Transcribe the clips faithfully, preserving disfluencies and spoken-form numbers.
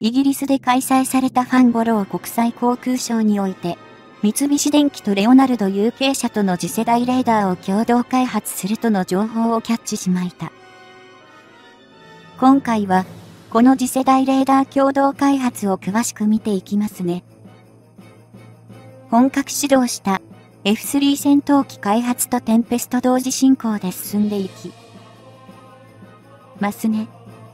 イギリスで開催されたファンボロー国際航空ショーにおいて、三菱電機とレオナルド有形社との次世代レーダーを共同開発するとの情報をキャッチしました。今回は、この次世代レーダー共同開発を詳しく見ていきますね。本格始動した エフスリー 戦闘機開発とテンペスト同時進行で進んでいきますね。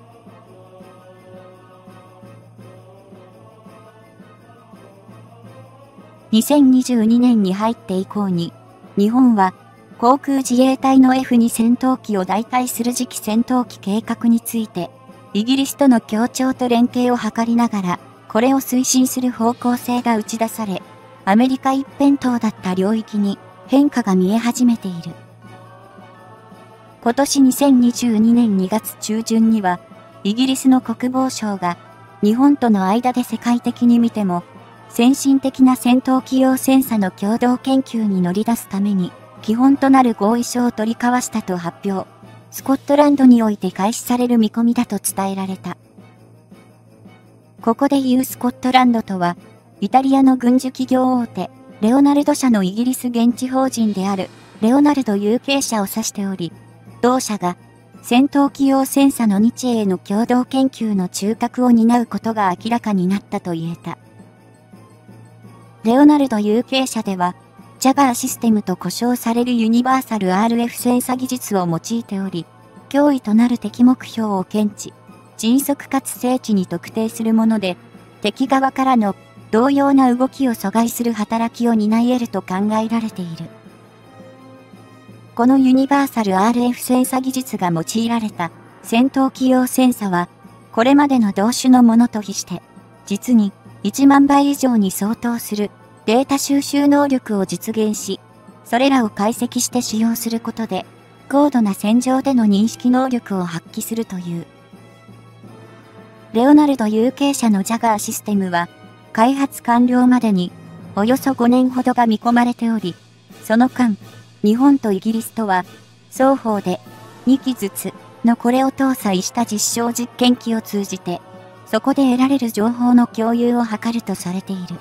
にせんにじゅうにねんに入って以降に、日本は航空自衛隊の エフツー 戦闘機を代替する次期戦闘機計画について、イギリスとの協調と連携を図りながら、これを推進する方向性が打ち出され、アメリカ一辺倒だった領域に変化が見え始めている。今年にせんにじゅうにねんにがつちゅうじゅんには、イギリスの国防省が、日本との間で世界的に見ても、先進的な戦闘機用戦車の共同研究に乗り出すために、基本となる合意書を取り交わしたと発表。スコットランドにおいて開始される見込みだと伝えられた。ここで言うスコットランドとは、イタリアの軍需企業大手、レオナルド社のイギリス現地法人である、レオナルド有形社を指しており、同社が、戦闘機用戦車の日英の共同研究の中核を担うことが明らかになったと言えた。レオナルド有形社では、ジャガーシステムと呼称されるユニバーサル アールエフ 戦車技術を用いており、脅威となる敵目標を検知、迅速かつ精緻に特定するもので、敵側からの同様な動きを阻害する働きを担い得ると考えられている。このユニバーサル アールエフ 戦車技術が用いられた戦闘機用戦車は、これまでの同種のものと比して、実にいちまんばい以上に相当するデータ収集能力を実現し、それらを解析して使用することで、高度な戦場での認識能力を発揮するという。レオナルド有形社のジャガーシステムは、開発完了までにおよそごねんほどが見込まれており、その間、日本とイギリスとは、双方でにきずつのこれを搭載した実証実験機を通じて、そこで得られる情報の共有を図るとされている。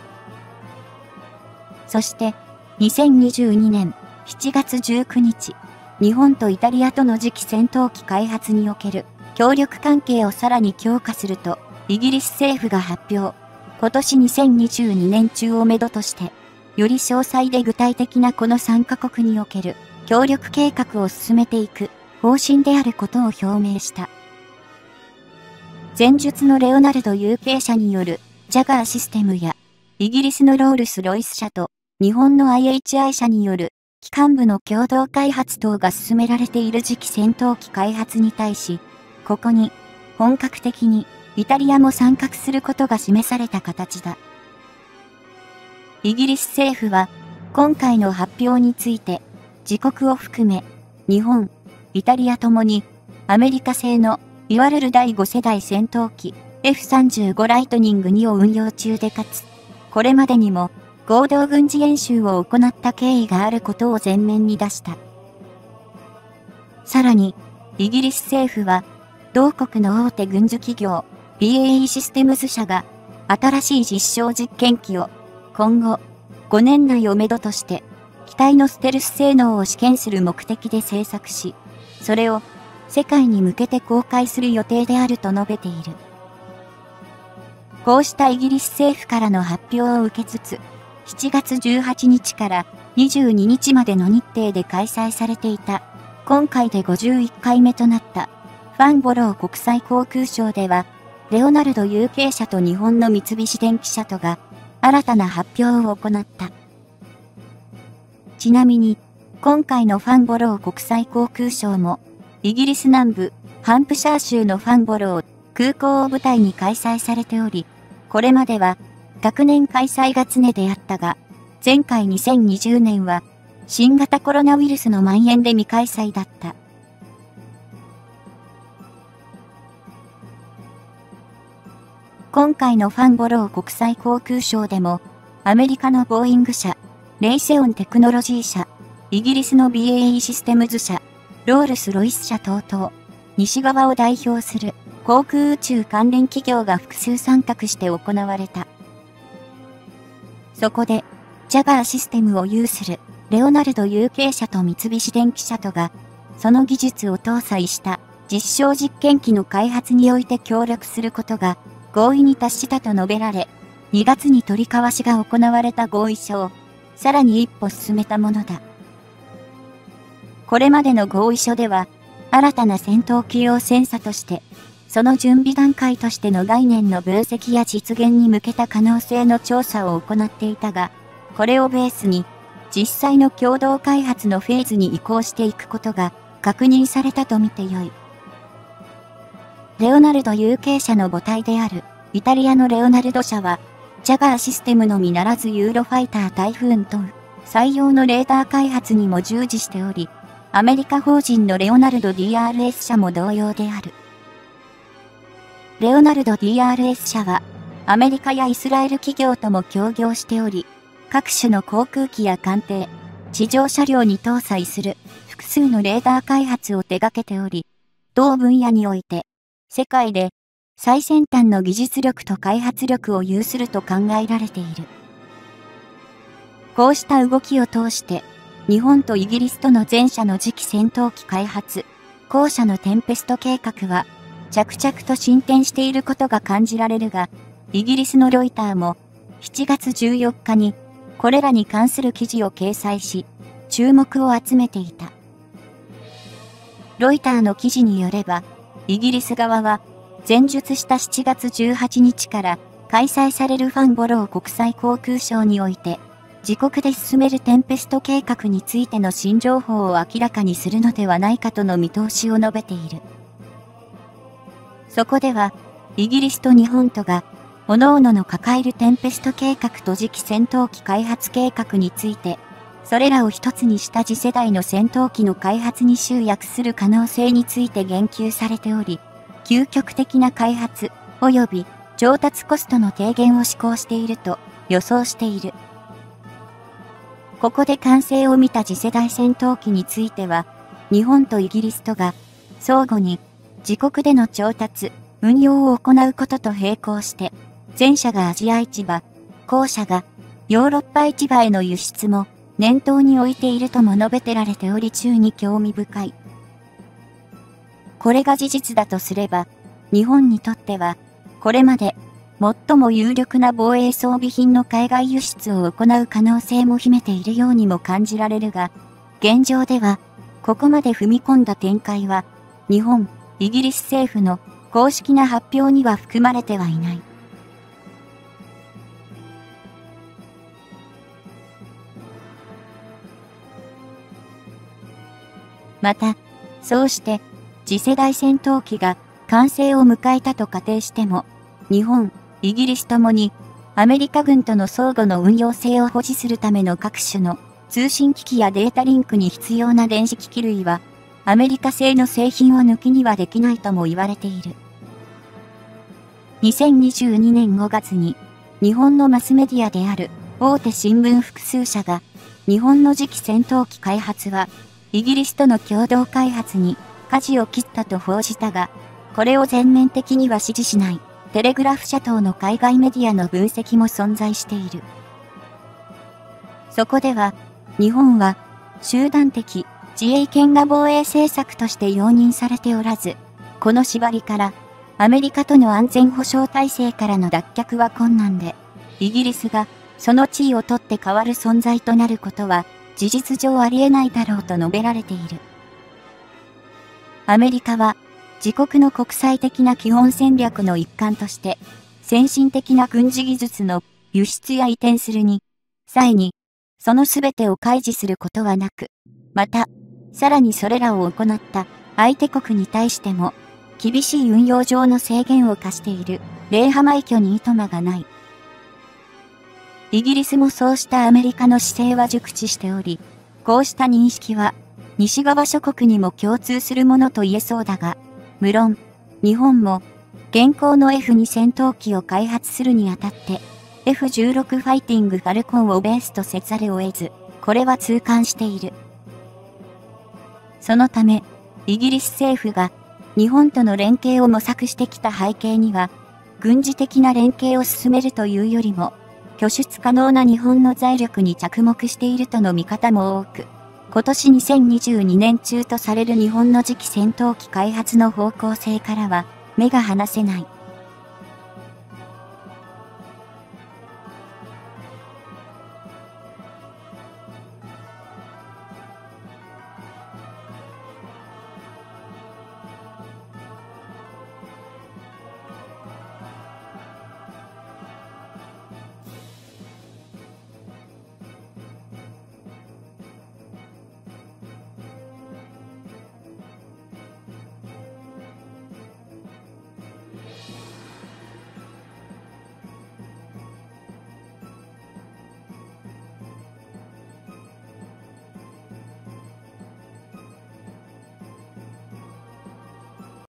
そして、にせんにじゅうにねんしちがつじゅうくにち、日本とイタリアとの次期戦闘機開発における協力関係をさらに強化すると、イギリス政府が発表。今年にせんにじゅうにねん中をめどとして、より詳細で具体的なこのさんカ国における協力計画を進めていく方針であることを表明した。前述のレオナルド有形社によるジャガーシステムや、イギリスのロールス・ロイス社と日本の アイエイチアイ 社による機関部の共同開発等が進められている次期戦闘機開発に対し、ここに本格的にイタリアも参画することが示された形だ。イギリス政府は今回の発表について自国を含め日本、イタリアともにアメリカ製のいわゆるだいご世代戦闘機 エフさんじゅうご ライトニングにを運用中でかつ、これまでにも合同軍事演習を行った経緯があることを前面に出した。さらに、イギリス政府は、同国の大手軍需企業 ビーエーイー システムズ社が新しい実証実験機を今後ごねん内をめどとして機体のステルス性能を試験する目的で製作し、それを世界に向けて公開する予定であると述べている。こうしたイギリス政府からの発表を受けつつ、しちがつじゅうはちにちからにじゅうににちまでの日程で開催されていた、今回でごじゅういっかいめとなったファンボロー国際航空ショーでは、レオナルド有形社と日本の三菱電機社とが新たな発表を行った。ちなみに、今回のファンボロー国際航空ショーも、イギリス南部ハンプシャー州のファンボロー空港を舞台に開催されており、これまでは学年開催が常であったが、前回にせんにじゅうねんは新型コロナウイルスの蔓延で未開催だった。今回のファンボロー国際航空ショーでも、アメリカのボーイング社、レイセオンテクノロジー社、イギリスの ビーエーイー システムズ社、ロールス・ロイス社等々、西側を代表する航空宇宙関連企業が複数参画して行われた。そこで、ジャガーシステムを有するレオナルド有形社と三菱電機社とが、その技術を搭載した実証実験機の開発において協力することが合意に達したと述べられ、にがつに取り交わしが行われた合意書をさらに一歩進めたものだ。これまでの合意書では、新たな戦闘機用戦車として、その準備段階としての概念の分析や実現に向けた可能性の調査を行っていたが、これをベースに、実際の共同開発のフェーズに移行していくことが確認されたと見てよい。レオナルド有形社の母体である、イタリアのレオナルド社は、ジャガーシステムのみならずユーロファイタータイフーン等、採用のレーダー開発にも従事しており、アメリカ法人のレオナルド ディーアールエス 社も同様である。レオナルド ディーアールエス 社は、アメリカやイスラエル企業とも協業しており、各種の航空機や艦艇、地上車両に搭載する複数のレーダー開発を手掛けており、同分野において、世界で最先端の技術力と開発力を有すると考えられている。こうした動きを通して、日本とイギリスとの前者の次期戦闘機開発、後者のテンペスト計画は、着々と進展していることが感じられるが、イギリスのロイターもしちがつじゅうよっかにこれらに関する記事を掲載し、注目を集めていた。ロイターの記事によれば、イギリス側は前述したしちがつじゅうはちにちから開催されるファンボロー国際航空ショーにおいて、自国で進めるテンペスト計画についての新情報を明らかにするのではないかとの見通しを述べている。そこでは、イギリスと日本とが、各々の抱えるテンペスト計画と次期戦闘機開発計画について、それらを一つにした次世代の戦闘機の開発に集約する可能性について言及されており、究極的な開発及び調達コストの低減を施行していると予想している。ここで完成を見た次世代戦闘機については、日本とイギリスとが相互に自国での調達、運用を行うことと並行して、前者がアジア市場、後者がヨーロッパ市場への輸出も念頭に置いているとも述べてられており中に興味深い。これが事実だとすれば、日本にとっては、これまで最も有力な防衛装備品の海外輸出を行う可能性も秘めているようにも感じられるが、現状では、ここまで踏み込んだ展開は、日本、イギリス政府の公式な発表には含まれてはいない。また、そうして、次世代戦闘機が完成を迎えたと仮定しても、日本、イギリスともに、アメリカ軍との相互の運用性を保持するための各種の通信機器やデータリンクに必要な電子機器類は、アメリカ製の製品を抜きにはできないとも言われている。にせんにじゅうにねんごがつに、日本のマスメディアである大手新聞複数社が、日本の次期戦闘機開発は、イギリスとの共同開発に舵を切ったと報じたが、これを全面的には支持しない、テレグラフ社等の海外メディアの分析も存在している。そこでは、日本は、集団的、自衛権が防衛政策として容認されておらず、この縛りから、アメリカとの安全保障体制からの脱却は困難で、イギリスがその地位を取って代わる存在となることは、事実上ありえないだろうと述べられている。アメリカは、自国の国際的な基本戦略の一環として、先進的な軍事技術の輸出や移転するに、際に、そのすべてを開示することはなく、また、さらにそれらを行った相手国に対しても、厳しい運用上の制限を課している、冷破枚挙にいとまがない。イギリスもそうしたアメリカの姿勢は熟知しており、こうした認識は、西側諸国にも共通するものと言えそうだが、無論、日本も、現行の エフツー 戦闘機を開発するにあたって、エフじゅうろく ファイティングファルコンをベースとせざるを得ず、これは痛感している。そのため、イギリス政府が日本との連携を模索してきた背景には、軍事的な連携を進めるというよりも、拠出可能な日本の財力に着目しているとの見方も多く、今年にせんにじゅうにねん中とされる日本の次期戦闘機開発の方向性からは目が離せない。